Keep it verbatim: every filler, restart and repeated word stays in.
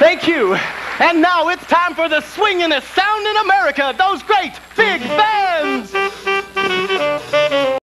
Thank you. And now it's time for the swingin'est sound in America, those great big bands.